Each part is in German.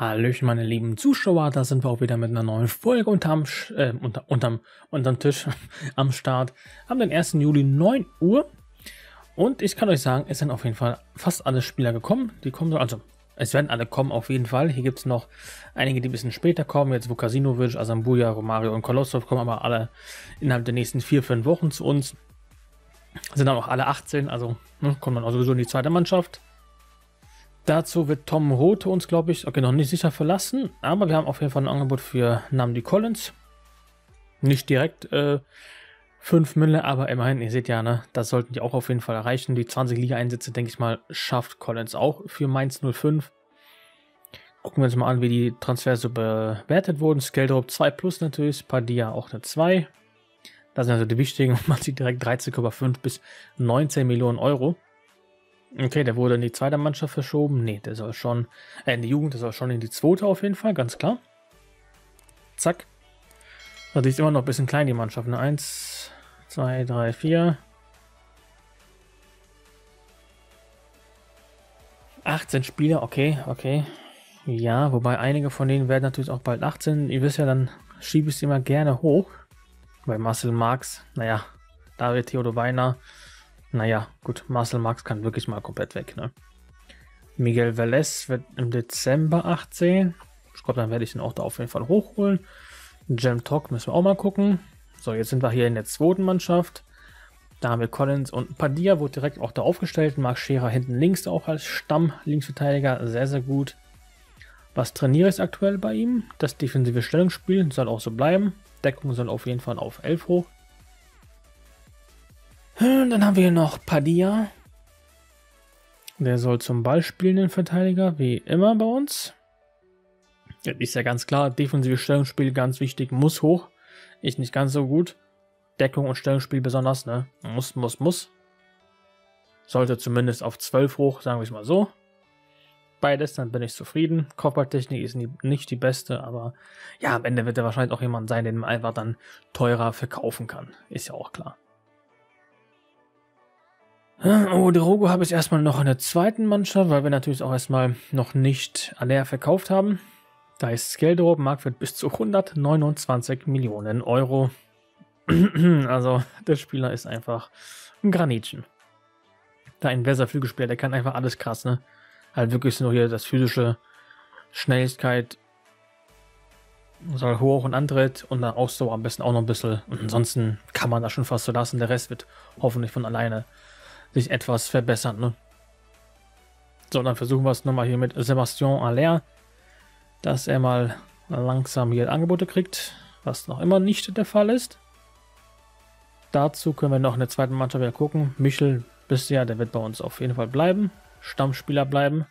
Hallöchen, meine lieben Zuschauer, da sind wir auch wieder mit einer neuen Folge unterm Tisch am Start. Haben den 1. Juli 9 Uhr und ich kann euch sagen, es sind auf jeden Fall fast alle Spieler gekommen. Die kommen, also es werden alle kommen auf jeden Fall. Hier gibt es noch einige, die ein bisschen später kommen, jetzt Vukasinovic, Asambuja, Romario und Kolossov kommen aber alle innerhalb der nächsten 4-5 Wochen zu uns. Sind dann auch alle 18, also kommen dann auch sowieso in die zweite Mannschaft. Dazu wird Tom Rote uns, glaube ich, okay, noch nicht sicher verlassen, aber wir haben auf jeden Fall ein Angebot für Nnamdi Collins. Nicht direkt 5 Mille, aber immerhin, ihr seht ja, ne, das sollten die auch auf jeden Fall erreichen. Die 20 Liga-Einsätze, denke ich mal, schafft Collins auch für Mainz 05. Gucken wir uns mal an, wie die Transfers so bewertet wurden. Skeldrup 2+ natürlich, Padilla auch eine 2. Das sind also die wichtigen, man sieht direkt 13,5 bis 19 Millionen Euro. Okay, der wurde in die zweite Mannschaft verschoben. Ne, der soll schon, in die Jugend, der soll schon in die zweite auf jeden Fall, ganz klar. Zack. Also die ist immer noch ein bisschen klein, die Mannschaft. 1, 2, 3, 4. 18 Spieler, okay. Ja, wobei einige von denen werden natürlich auch bald 18. Ihr wisst ja, dann schiebe ich sie immer gerne hoch. Bei Marcel Marx, naja, David Theodor Weiner. Naja, gut, Marcel Marx kann wirklich mal komplett weg, ne? Miguel Velez wird im Dezember 18. Ich glaube, dann werde ich ihn auch da auf jeden Fall hochholen. Jam Talk müssen wir auch mal gucken. So, jetzt sind wir hier in der zweiten Mannschaft. Da haben wir Collins und Padilla, wurde direkt auch da aufgestellt. Marc Scherer hinten links auch als Stamm-Linksverteidiger. Sehr, sehr gut. Was trainiere ich aktuell bei ihm? Das defensive Stellungsspiel soll auch so bleiben. Deckung soll auf jeden Fall auf 11 hoch. Dann haben wir hier noch Padilla. Der soll zum Ball spielenden Verteidiger, wie immer bei uns. Das ist ja ganz klar, defensives Stellungsspiel ganz wichtig, muss hoch. Ist nicht ganz so gut. Deckung und Stellungsspiel besonders, ne? Muss. Sollte zumindest auf 12 hoch, sagen wir es mal so. Beides, dann bin ich zufrieden. Kopfballtechnik ist nicht die beste, aber ja, am Ende wird er wahrscheinlich auch jemand sein, den man einfach dann teurer verkaufen kann. Ist ja auch klar. Oh, Drogo habe ich erstmal noch in der zweiten Mannschaft, weil wir natürlich auch erstmal noch nicht Aller verkauft haben. Da ist Skeldrup, Marktwert bis zu 129 Millionen Euro. Also der Spieler ist einfach ein Granitchen. Da ein Flügelspieler, der kann einfach alles krass, ne? Halt wirklich nur hier das physische, Schnelligkeit, soll hoch und Antritt und dann Ausdauer am besten auch noch ein bisschen. Und ansonsten kann man das schon fast so lassen. Der Rest wird hoffentlich von alleine sich etwas verbessern, ne? So, dann versuchen wir es nochmal hier mit Sebastian Aller, dass er mal langsam hier Angebote kriegt, was noch immer nicht der Fall ist. Dazu können wir noch in der zweiten Mannschaft wieder gucken. Michel bisher, der wird bei uns auf jeden Fall bleiben. Stammspieler bleiben.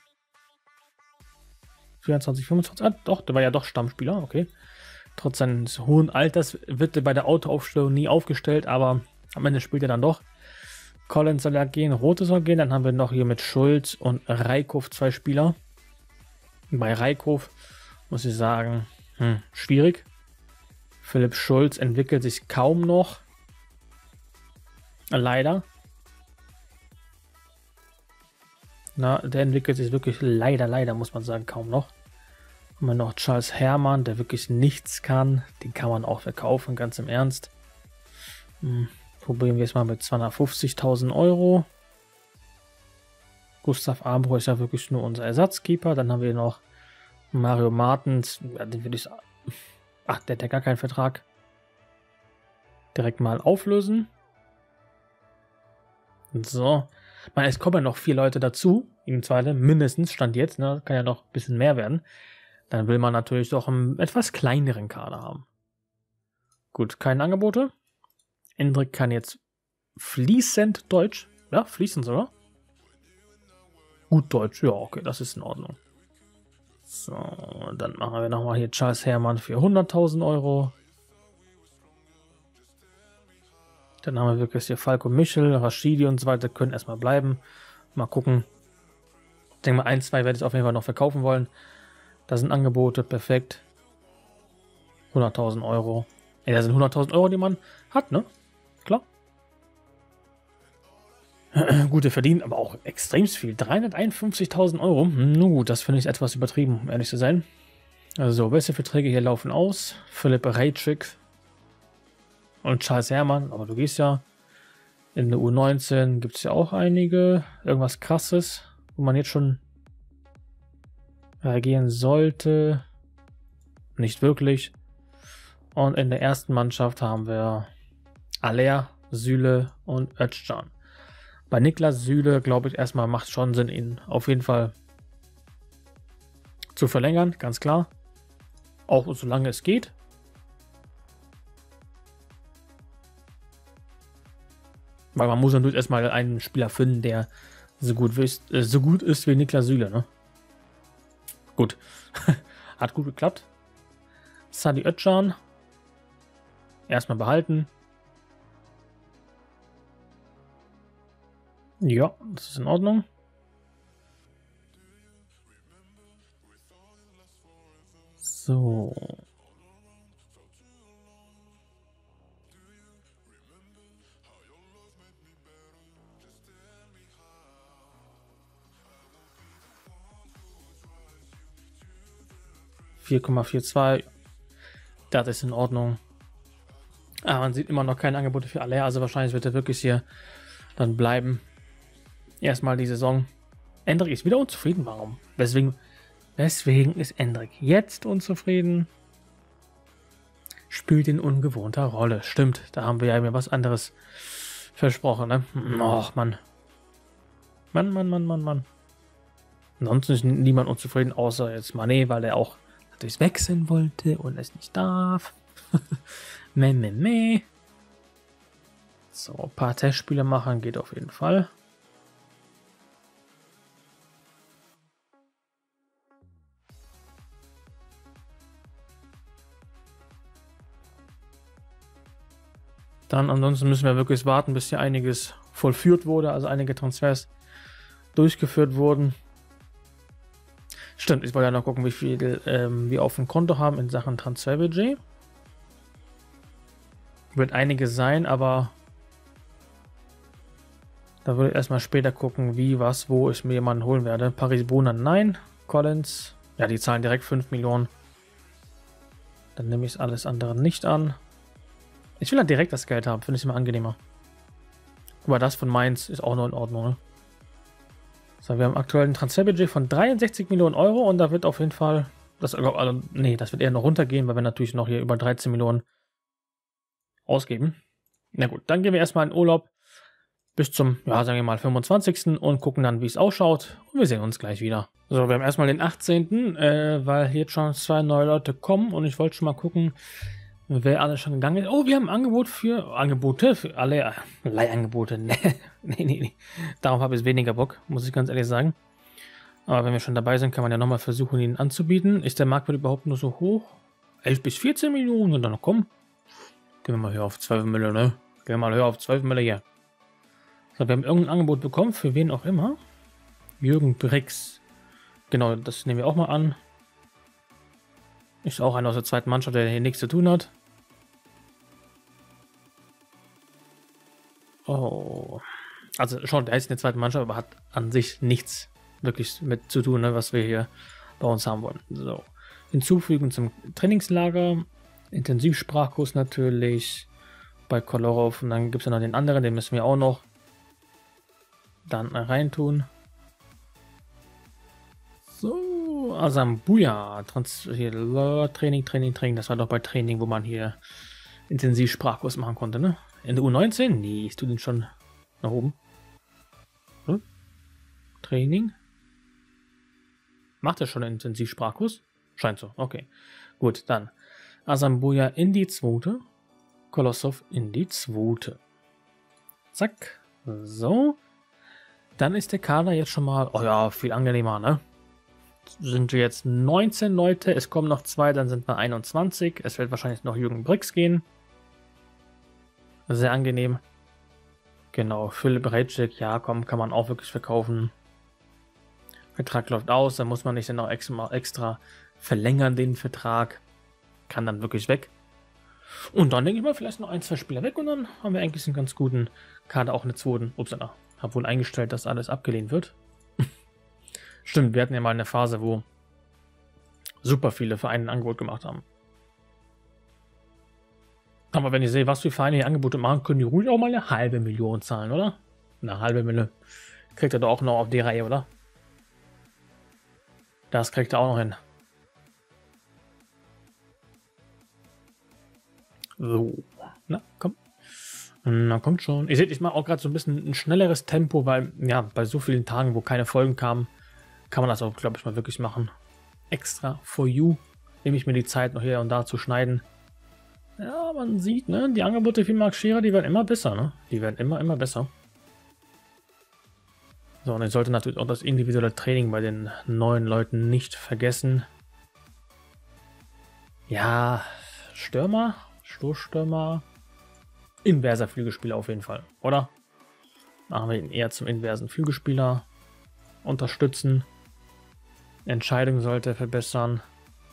24, 25, doch, der war ja doch Stammspieler, okay. Trotz seines hohen Alters wird er bei der Autoaufstellung nie aufgestellt, aber am Ende spielt er dann doch. Collins soll ja gehen, Rote soll gehen, dann haben wir noch hier mit Schulz und Reikhoff 2 Spieler. Bei Reikhoff muss ich sagen, schwierig. Philipp Schulz entwickelt sich kaum noch. Leider. Na, der entwickelt sich wirklich leider, muss man sagen, kaum noch. Haben wir noch Charles Herrmann, der wirklich nichts kann. Den kann man auch verkaufen, ganz im Ernst. Probieren wir es mal mit 250.000 Euro. Gustav Ambro ist ja wirklich nur unser Ersatzkeeper. Dann haben wir noch Mario Martens. Ja, den will ich. Ach, der hat ja gar keinen Vertrag. Direkt mal auflösen. So. Es kommen ja noch 4 Leute dazu. Im zweiten, mindestens, Stand jetzt. Ne? Kann ja noch ein bisschen mehr werden. Dann will man natürlich doch einen etwas kleineren Kader haben. Gut, keine Angebote. Endrick kann jetzt fließend Deutsch. Ja, fließend sogar. Gut Deutsch, ja, okay, das ist in Ordnung. So, dann machen wir nochmal hier Charles Herrmann für 100.000 Euro. Dann haben wir wirklich hier Falco Michel, Rashidi und so weiter, können erstmal bleiben. Mal gucken. Ich denke mal, 1, 2 werde ich auf jeden Fall noch verkaufen wollen. Da sind Angebote, perfekt. 100.000 Euro. Ey, das sind 100.000 Euro, die man hat, ne? Klar. Gute verdient, aber auch extrem viel. 351.000 Euro. Nun gut, das finde ich etwas übertrieben, um ehrlich zu sein. Also, welche Verträge hier laufen aus? Philipp Rejcik und Charles Herrmann, aber du gehst ja. In der U19 gibt es ja auch einige. Irgendwas Krasses, wo man jetzt schon reagieren sollte. Nicht wirklich. Und in der ersten Mannschaft haben wir Aller, Süle und Özcan. Bei Niklas Süle, glaube ich, erstmal macht es schon Sinn, ihn auf jeden Fall zu verlängern, ganz klar. Auch solange es geht. Weil man muss natürlich erstmal einen Spieler finden, der so gut ist wie Niklas Süle, ne? Gut. Hat gut geklappt. Sadi Özcan. Erstmal behalten. Ja, das ist in Ordnung. So. $4,42. Das ist in Ordnung. Aber man sieht immer noch keine Angebote für Aller, also wahrscheinlich wird er wirklich hier dann bleiben. Erstmal die Saison. Endrick ist wieder unzufrieden. Warum? Weswegen ist Endrick jetzt unzufrieden? Spielt in ungewohnter Rolle. Stimmt, da haben wir ja mir was anderes versprochen, ne? Och, Mann. Mann. Ansonsten ist niemand unzufrieden, außer jetzt Mané, weil er auch natürlich wechseln wollte und es nicht darf. Meh. So, ein paar Testspiele machen geht auf jeden Fall. Dann ansonsten müssen wir wirklich warten, bis hier einiges vollführt wurde, also einige Transfers durchgeführt wurden. Stimmt, ich wollte ja noch gucken, wie viel wir auf dem Konto haben in Sachen Transferbudget. Wird einige sein, aber da würde ich erstmal später gucken, wie, was, wo ich mir jemanden holen werde. Paris Brunner, nein. Collins, ja, die zahlen direkt 5 Millionen. Dann nehme ich alles andere nicht an. Ich will halt direkt das Geld haben, finde ich immer angenehmer. Aber das von Mainz ist auch noch in Ordnung, ne? So, wir haben aktuell ein Transferbudget von 63 Millionen Euro und da wird auf jeden Fall, das wird eher noch runtergehen, weil wir natürlich noch hier über 13 Millionen ausgeben. Na gut, dann gehen wir erstmal in Urlaub bis zum, ja, sagen wir mal 25. und gucken dann, wie es ausschaut und wir sehen uns gleich wieder. So, wir haben erstmal den 18., weil jetzt schon 2 neue Leute kommen und ich wollte schon mal gucken, wer alles schon gegangen ist. Oh, wir haben Angebote für alle Leihangebote. Nee. Darauf habe ich weniger Bock, muss ich ganz ehrlich sagen. Aber wenn wir schon dabei sind, kann man ja nochmal versuchen, ihn anzubieten. Ist der Marktwert überhaupt nur so hoch? 11 bis 14 Millionen und dann noch kommen. Gehen wir mal höher auf 12 Millionen, ne? Gehen wir mal höher auf 12 Millionen hier. So, wir haben irgendein Angebot bekommen, für wen auch immer. Jürgen Brix. Genau, das nehmen wir auch mal an. Ist auch einer aus der zweiten Mannschaft, der hier nichts zu tun hat. Oh. Also schon, der ist in der zweiten Mannschaft, aber hat an sich nichts wirklich mit zu tun, ne, was wir hier bei uns haben wollen. So. Hinzufügen zum Trainingslager. Intensivsprachkurs natürlich. Bei Kolarov. Und dann gibt es ja noch den anderen, den müssen wir auch noch dann reintun. So, Asambuja. Training. Das war doch bei Training, wo man hier Intensivsprachkurs machen konnte, ne? In der U19? Nee, ich tue den schon nach oben. Hm? Training. Macht er schon einen Intensivsprachkurs? Scheint so, okay. Gut, dann Asambuja in die zweite. Kolossow in die zweite. Zack. So. Dann ist der Kader jetzt schon mal, oh ja, viel angenehmer, ne? Sind wir jetzt 19 Leute, es kommen noch 2, dann sind wir 21. Es wird wahrscheinlich noch Jürgen Brix gehen. Sehr angenehm. Genau, Philipp Rejcik, ja komm, kann man auch wirklich verkaufen. Vertrag läuft aus, dann muss man nicht dann noch extra verlängern den Vertrag. Kann dann wirklich weg. Und dann denke ich mal, vielleicht noch 1, 2 Spieler weg und dann haben wir eigentlich einen ganz guten Kader, auch eine zweiten. Upsala, habe wohl eingestellt, dass alles abgelehnt wird. Stimmt, wir hatten ja mal eine Phase, wo super viele Vereine ein Angebot gemacht haben. Aber wenn ich sehe, was für Vereine hier Angebote machen, können die ruhig auch mal eine halbe Million zahlen, oder? Eine halbe Mille. Kriegt er doch auch noch auf die Reihe, oder? Das kriegt er auch noch hin. So. Na, komm. Na, kommt schon. Ihr seht, ich mache auch gerade so ein bisschen ein schnelleres Tempo, weil, ja, bei so vielen Tagen, wo keine Folgen kamen, kann man das auch, glaube ich, mal wirklich machen. Extra for you. Nehme ich mir die Zeit, noch hier und da zu schneiden. Ja, man sieht, ne, die Angebote für Marc Scherer, die werden immer besser, ne? Die werden immer besser. So, und ich sollte natürlich auch das individuelle Training bei den neuen Leuten nicht vergessen. Ja, Stürmer, Stoßstürmer, inverser Flügelspieler auf jeden Fall, oder? Machen wir ihn eher zum inversen Flügelspieler. Unterstützen. Entscheidung sollte verbessern.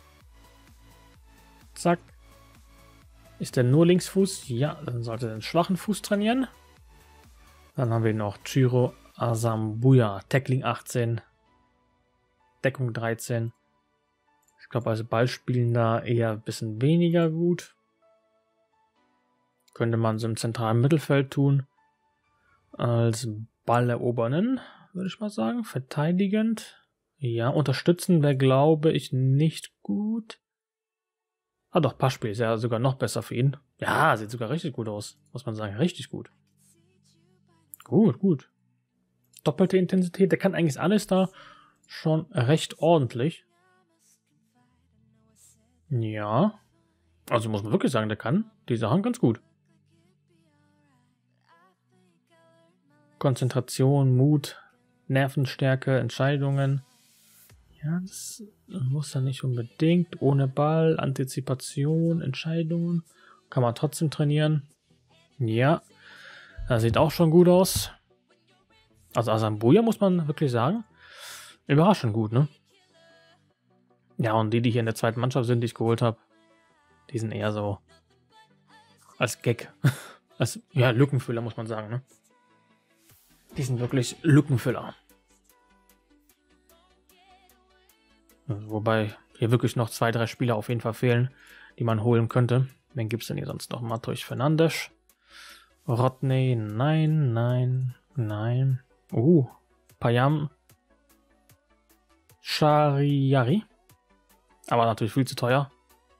Zack. Ist der nur Linksfuß? Ja, dann sollte er den schwachen Fuß trainieren. Dann haben wir noch Ciro Asambuya. Tackling 18. Deckung 13. Ich glaube, also Ballspielen da eher ein bisschen weniger gut. Könnte man so im zentralen Mittelfeld tun. Als Ballerobernden, würde ich mal sagen. Verteidigend. Ja, unterstützen wäre, glaube ich, nicht gut. Ah doch, Passspiel ist ja sogar noch besser für ihn. Ja, sieht sogar richtig gut aus, muss man sagen. Richtig gut. Gut. Doppelte Intensität, der kann eigentlich alles da schon recht ordentlich. Ja. Also muss man wirklich sagen, der kann die Sachen ganz gut. Konzentration, Mut, Nervenstärke, Entscheidungen. Ja, das muss er nicht unbedingt. Ohne Ball, Antizipation, Entscheidungen. Kann man trotzdem trainieren. Ja, das sieht auch schon gut aus. Also Asambuya muss man wirklich sagen. Überraschend gut, ne? Ja, und die hier in der zweiten Mannschaft sind, die ich geholt habe, die sind eher so als Gag. Als, ja, Lückenfüller, muss man sagen, ne? Die sind wirklich Lückenfüller. Wobei hier wirklich noch 2, 3 Spieler auf jeden Fall fehlen, die man holen könnte. Wen gibt es denn hier sonst noch? Matheus Fernandes. Rodney, nein. Payam. Shariari. Aber natürlich viel zu teuer.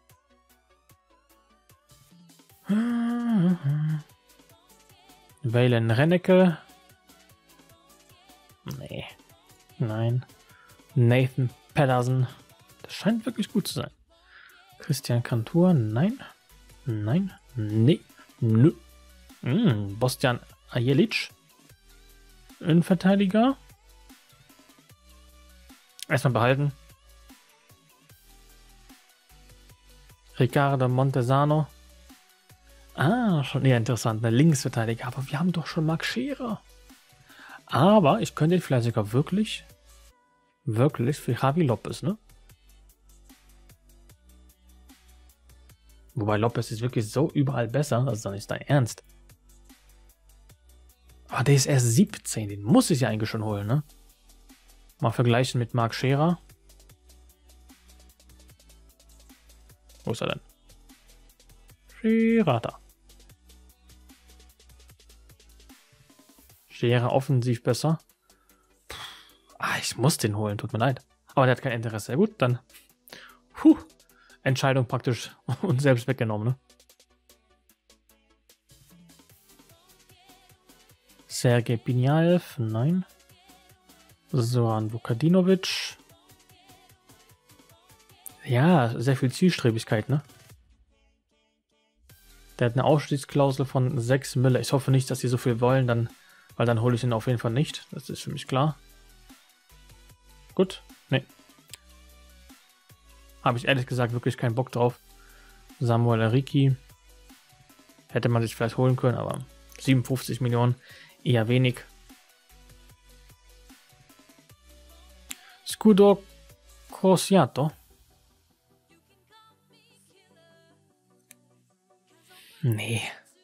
Valen Rennecke. Nee. Nein. Nathan Pedersen. Das scheint wirklich gut zu sein. Christian Kantur. Nein. Nee. Nö. Bostian Ajelic. Innenverteidiger. Erstmal behalten. Ricardo Montesano. Ah, schon eher interessant. Eine Linksverteidiger. Aber wir haben doch schon Marc Scherer. Aber ich könnte ihn vielleicht sogar wirklich für Javi Lopez, ne? Wobei Lopez ist wirklich so überall besser. Das ist doch nicht dein Ernst. Aber der ist erst 17. Den muss ich ja eigentlich schon holen, ne? Mal vergleichen mit Marc Scherer. Wo ist er denn? Scherer da. Scherer offensiv besser. Ich muss den holen, tut mir leid. Aber der hat kein Interesse. Ja gut, dann Entscheidung praktisch uns selbst weggenommen, ne? Sergej Pinjaev, nein. Zoran Vukadinovic. Ja, sehr viel Zielstrebigkeit, ne? Der hat eine Ausstiegsklausel von 6 Mille. Ich hoffe nicht, dass sie so viel wollen, weil dann hole ich ihn auf jeden Fall nicht. Das ist für mich klar. Gut, nee. Habe ich ehrlich gesagt wirklich keinen Bock drauf. Samuel Ariki. Hätte man sich vielleicht holen können, aber 57 Millionen, eher wenig. Scudo Cosiato. Nee.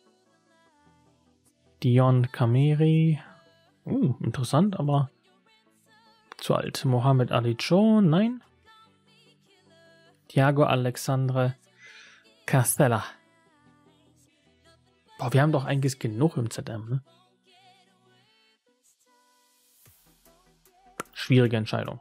Dion Kameri. Interessant, aber zu alt. Mohamed Ali Joe, nein. Thiago Alexandre Castella. Boah, wir haben doch eigentlich genug im ZM, ne? Schwierige Entscheidung.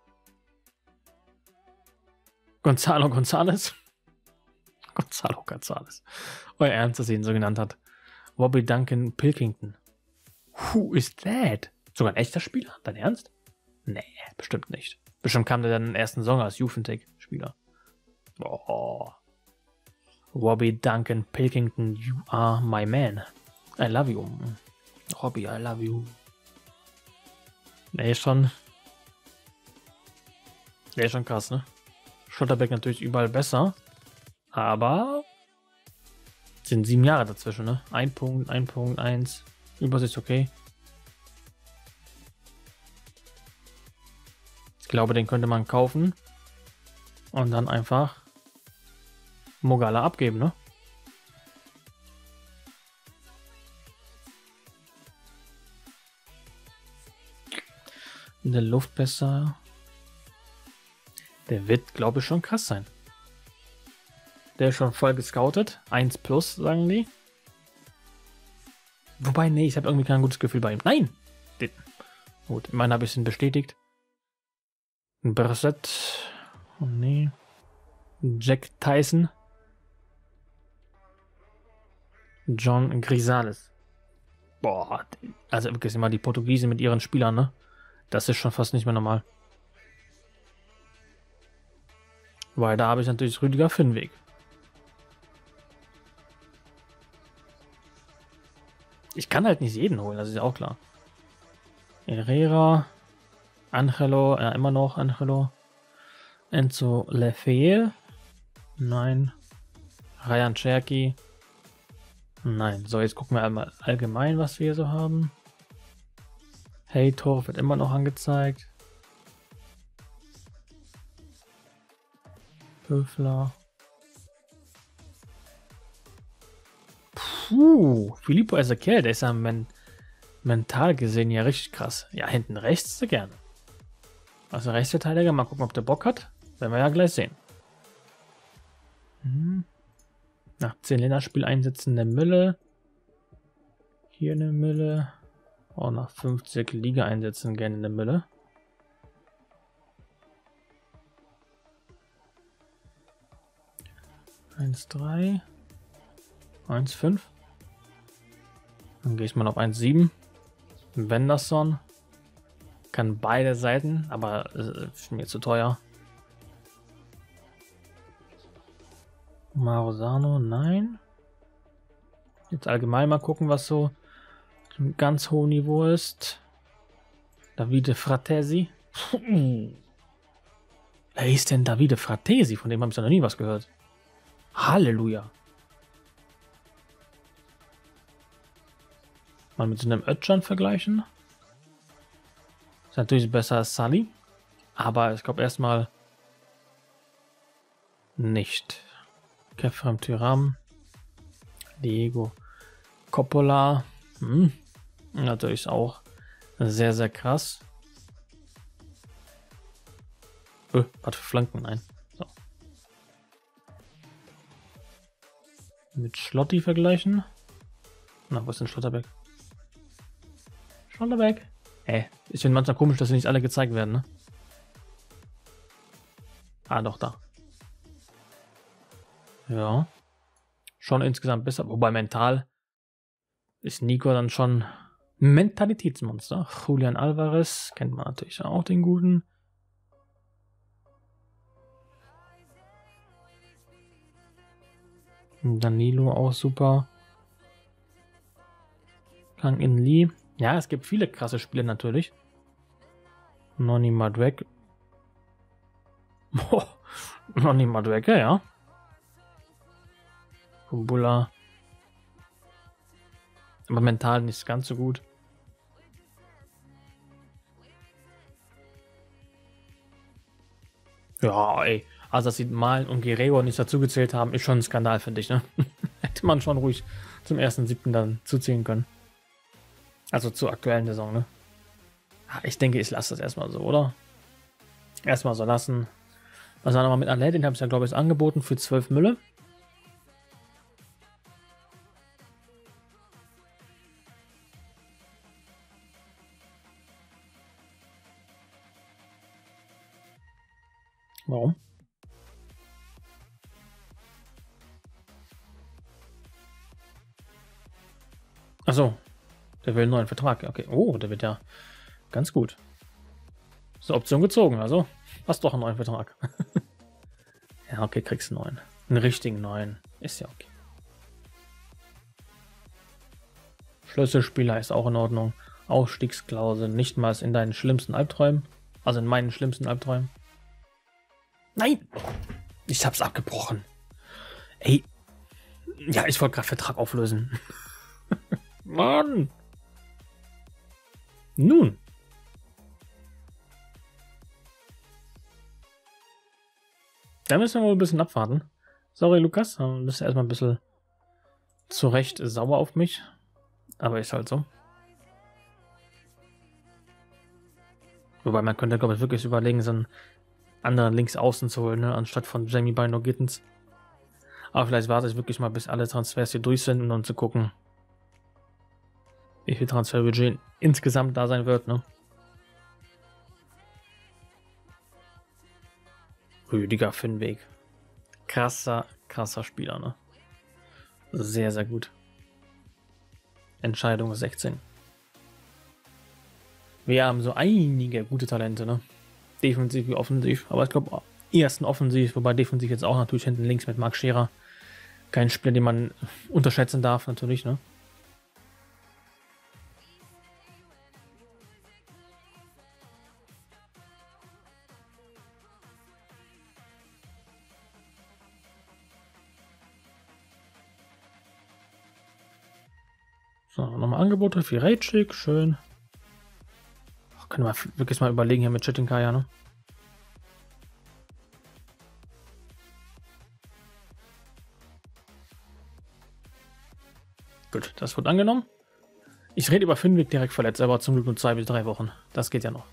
Gonzalo González. Gonzalo González. Euer Ernst, dass ihr ihn so genannt hat. Robbie Duncan Pilkington. Who is that? Sogar ein echter Spieler? Dein Ernst? Nee, bestimmt nicht. Bestimmt kam der dann in den ersten Song als Juventus-Spieler. Oh. Robbie Duncan Pilkington, you are my man. I love you. Robbie, I love you. Der ist schon krass, ne? Schlotterbeck natürlich überall besser. Aber sind 7 Jahre dazwischen, ne? 1 Punkt, 1. Übersicht okay. Ich glaube, den könnte man kaufen. Und dann einfach Mogala abgeben, ne? In der Luft besser. Der wird, glaube ich, schon krass sein. Der ist schon voll gescoutet. 1+, sagen die. Wobei, nee, ich habe irgendwie kein gutes Gefühl bei ihm. Nein! Gut, immerhin habe ich ihn bestätigt. Brissett. Oh nee. Jack Tyson. John Grisales. Boah, also wirklich immer die Portugiesen mit ihren Spielern, ne? Das ist schon fast nicht mehr normal. Weil da habe ich natürlich Rüdiger Finnweg. Ich kann halt nicht jeden holen, das ist ja auch klar. Herrera, Angelo, ja immer noch Angelo. Enzo Lefebvre. Nein. Ryan Cherky. Nein. So, jetzt gucken wir einmal allgemein, was wir hier so haben. Heitor wird immer noch angezeigt. Höfler. Filippo Ezequiel, der ist ja mental gesehen ja richtig krass. Ja, hinten rechts sehr gerne. Also Rechtsverteidiger, mal gucken, ob der Bock hat. Werden wir ja gleich sehen. Nach 10 Länderspieleinsätzen der Mülle. Hier eine Mülle. Auch nach 50 Liga-Einsätzen gerne eine Mülle. Eins 3. 1,5. Dann gehe ich mal auf 1,7. Wenderson. Kann beide Seiten, aber ist mir zu teuer. Marozano, nein. Jetzt allgemein mal gucken, was so ein ganz hohes Niveau ist. Davide Fratesi. Wer ist denn Davide Fratesi? Von dem habe ich noch nie was gehört. Halleluja. Mal mit so einem Özcan vergleichen. Ist natürlich besser als Sully. Aber ich glaube erstmal nicht. Kefrem Tyram. Diego Coppola. Natürlich auch sehr, sehr krass. Was für Flanken? Nein. So. Mit Schlotti vergleichen. Na, wo ist denn Schlotterbeck? Schlotterbeck. Ich finde manchmal komisch, dass sie nicht alle gezeigt werden, ne? Ah, doch, da. Ja. Schon insgesamt besser. Wobei mental ist Nico dann schon Mentalitätsmonster. Julian Alvarez kennt man natürlich auch, den guten. Danilo auch super. Kang In Lee. Ja, es gibt viele krasse Spiele natürlich. Noni Madueke. Noni Madueke, ja. Kumbula. Aber mental nicht ganz so gut. Ja, ey. Also, dass sie Malen und Guerrero nicht dazu gezählt haben, ist schon ein Skandal, finde ich, ne? Hätte man schon ruhig zum 1.7. dann zuzählen können. Also zur aktuellen Saison, ne? Ich denke, ich lasse das erstmal so, oder? Erstmal so lassen. Also nochmal mit Aladdin, den habe ich ja, glaube ich, angeboten für 12 Mülle. Warum? Achso, der will einen neuen Vertrag. Okay, oh, der wird ja ganz gut. Ist eine Option gezogen, also hast doch einen neuen Vertrag. Ja, okay, kriegst einen neuen. Einen richtigen neuen. Ist ja okay. Schlüsselspieler ist auch in Ordnung. Ausstiegsklausel nicht mal in deinen schlimmsten Albträumen. Also in meinen schlimmsten Albträumen. Nein! Ich hab's abgebrochen. Ey. Ja, ich wollte gerade Vertrag auflösen. Mann! Nun. Da müssen wir wohl ein bisschen abwarten. Sorry, Lukas. Du bist erstmal ein bisschen zu Recht sauer auf mich. Aber ist halt so. Wobei man könnte, glaube ich, wirklich überlegen, so einen anderen links außen zu holen, ne? Anstatt von Jamie Bino Gittens. Aber vielleicht warte ich wirklich mal, bis alle Transfers hier durch sind, um dann zu gucken, wie viel Transferbudget insgesamt da sein wird, ne? Rüdiger Finnweg. Krasser Spieler, ne? Sehr, sehr gut. Entscheidung 16. Wir haben so einige gute Talente, ne? Defensiv wie offensiv. Aber ich glaube, ersten offensiv, wobei defensiv jetzt auch natürlich hinten links mit Marc Scherer. Kein Spieler, den man unterschätzen darf, natürlich, ne? So, nochmal Angebote für Rejcik, schön. Können wir wirklich mal überlegen hier mit Chetinkaya, ne? Gut, das wird angenommen. Ich rede über Finnweg direkt verletzt, aber zum Glück nur 2 bis 3 Wochen. Das geht ja noch.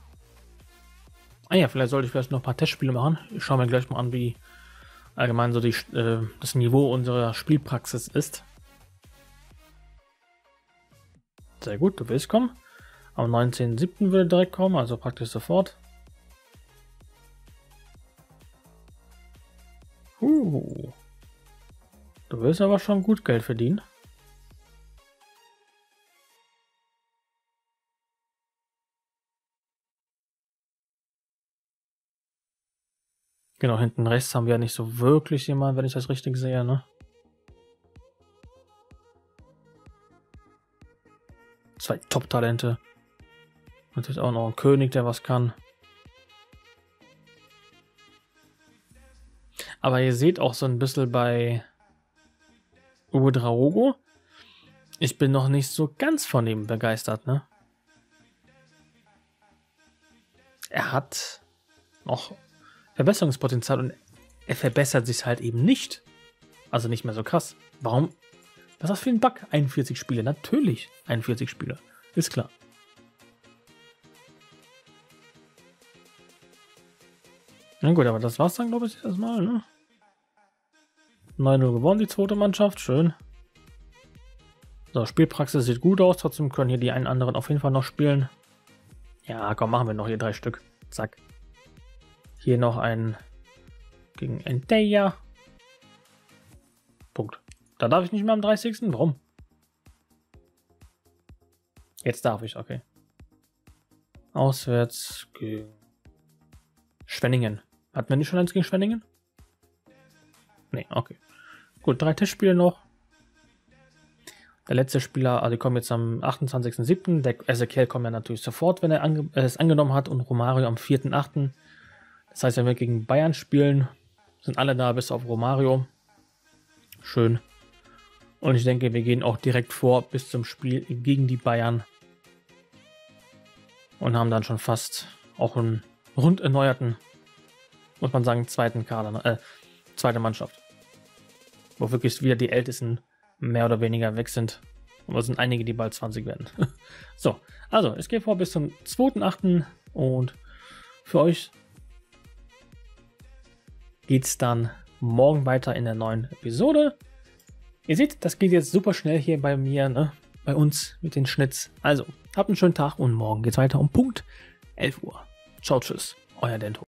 Ah ja, vielleicht sollte ich vielleicht noch ein paar Testspiele machen. Ich schaue mir gleich mal an, wie allgemein so das Niveau unserer Spielpraxis ist. Sehr gut, du willst kommen. Am 19.07. würde direkt kommen, also praktisch sofort. Du willst aber schon gut Geld verdienen. Genau, hinten rechts haben wir ja nicht so wirklich jemanden, wenn ich das richtig sehe, ne? Zwei Top-Talente. Natürlich auch noch ein König, der was kann. Aber ihr seht auch so ein bisschen bei Ouedraogo. Ich bin noch nicht so ganz von ihm begeistert, ne? Er hat noch Verbesserungspotenzial und er verbessert sich halt eben nicht. Also nicht mehr so krass. Warum? Was ist das für ein Bug? 41 Spiele. Natürlich 41 Spiele. Ist klar. Na gut, aber das war's dann, glaube ich, erstmal, ne? 9-0 gewonnen, die zweite Mannschaft. Schön. So, Spielpraxis sieht gut aus. Trotzdem können hier die einen anderen auf jeden Fall noch spielen. Ja, komm, machen wir noch hier 3 Stück. Zack. Hier noch ein gegen Endeya. Punkt. Da darf ich nicht mehr am 30. Warum? Jetzt darf ich, okay. Auswärts gegen Schwenningen. Hatten wir nicht schon eins gegen Schwenningen? Nee, okay. Gut, 3 Testspiele noch. Der letzte Spieler, also die kommen jetzt am 28.07. Der Ezekiel kommt ja natürlich sofort, wenn er es angenommen hat, und Romario am 4.08. Das heißt, wenn wir gegen Bayern spielen, sind alle da, bis auf Romario. Schön. Und ich denke, wir gehen auch direkt vor bis zum Spiel gegen die Bayern. Und haben dann schon fast auch einen rund erneuerten, muss man sagen, zweiten Kader, zweite Mannschaft. Wo wirklich wieder die Ältesten mehr oder weniger weg sind. Und es sind einige, die bald 20 werden. So, also es geht vor bis zum 2.8. und für euch geht es dann morgen weiter in der neuen Episode. Ihr seht, das geht jetzt super schnell hier bei mir, ne? Bei uns mit den Schnitts. Also, habt einen schönen Tag und morgen geht's weiter um Punkt 11 Uhr. Ciao, tschüss, euer Dento.